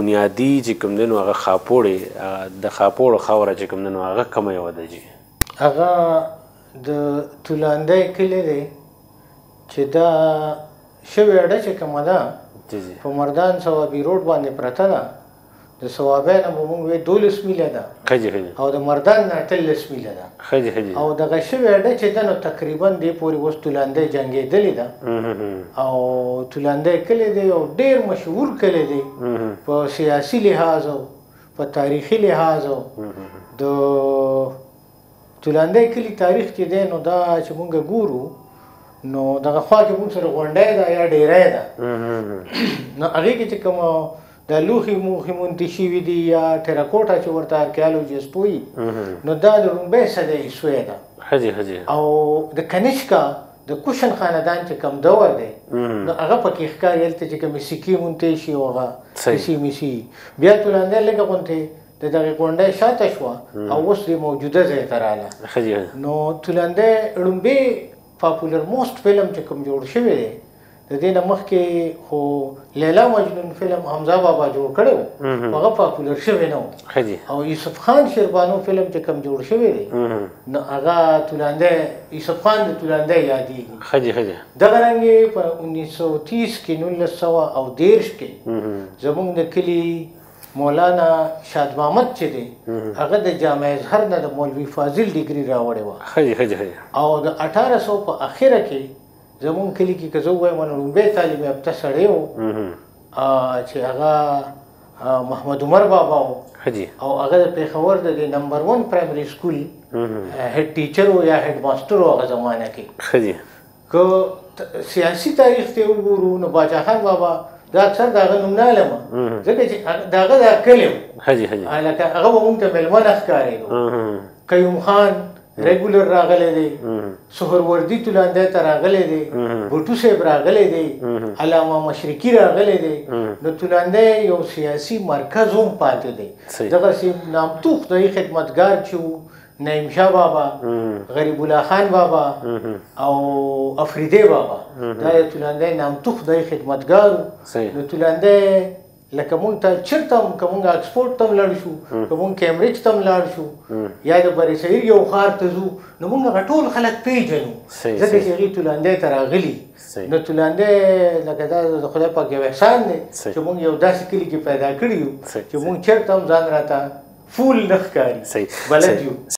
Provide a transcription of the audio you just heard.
بنیادي چې کوم دی نو هغه خاپوړې د خاپوړو خاوره چې کوم دی نو هغه کومه یوه ده جي؟ هغه د تولاندی کلی دی چې دا شوې اډه چې کومه ده په مردان صوابي روډ باندې پرته ده. د صوابۍ نه به موږ وایو 12 میله ده او د مردان نه 18 میله ده او دغه شوې اډه چې ده نو تقریبا دې پورې اوس تولاندی جنګېدلې ده او تولاندی کلی دی یو ډېر مشهور کلی دی په سیاسي لحاظ او په تاریخي لحاظ. د تولاندی کلی تاریخ چې دی نو دا چې موږ ګورو نو دغه خوا کې موږ سره غونډۍ ده یا ډیری ده نو هغې کې چې کومه دا لوښي موښي مونتې شوي دي یا ټیراکوټا چې ورته ارکیالوجسټ وایي نو دا د لومړۍ صدۍ عیسوی ده او د کنیشکا د کوشن خاندان چې کوم دور دی نو هغه پکې ښکاري هلته چې کومې سکې مونتې شي او هغه کیسې میسي. بیا تولاندی لږه غوندې د دغې غونډۍ شاته شوه او اوس د موجوده ځای ته راغله. نو تولاندی لومړی پاپولر موسټ فلم چې کوم جوړ شوی دی د دې نه مخکې خو لیلا مجنون فلم حمزه بابا جوړ کړی و هغه پاپولر شوی نه و او یوسف خان شیربانو فلم چې کوم جوړ شوی دی نو هغه تولاندی یوسف خان د تولاندی یادېږي. دغه رنګې په 1930 کې 1910 کې زموږ د کلي مولانا شاد محمد چې دی هغه د جامع ازهر نه د مولوي فاضل ډګري راوړې وه او د 1800 په اخره کې زمون کلی کې که زه ووایم نو لومړی تعلیم یافته سړی و چې هغه محمد عمر بابا و او هغه د پېښور د نمبر 1 پرایمري سکول هیډ ټیچر و یا هیډ ماسټر و هغه زمانه کې. که سیاسي تاریخ ته وګورو نو باچا خان بابا دا اکثر د هغه نوم نه علمه ځکه چې د هغه دا کلی و لکه هغه به مونږ ته مېلمانه ښکارېدو. قیوم خان ریګولر راغلی دی، سهروردي تولاندی ته راغلی دی، بوټو صاحب راغلی دی، علامه مشرقي راغلی دی. نو تولاندی یو سیاسي مرکز هم پاتې دی. دغسې نامتو خدایي خدمتګار چې و نعیم شاه بابا، غریب الله خان بابا او افریدی بابا دا د تولاندی نامتو خدایي خدمتګار و. نو تولاندی لکه مونږ ته چېرته هم که مونږ اکسفورډ ته هم لاړ شو که مونږ کیمبریج ته هم لاړ شو یا د برصغیر یو ښار ته ځو نو مونږ هغه ټول خلک پیژنو ځکه چې هغوی تولاندی ته راغلي. نو تولاندی لکه دا د خدای پاک یو احسان دی چې مونږ یو داسې کلي کې پیدا کړي یو چې مونږ چېرته هم ځان راته فول نه ښکاري، بلد یو.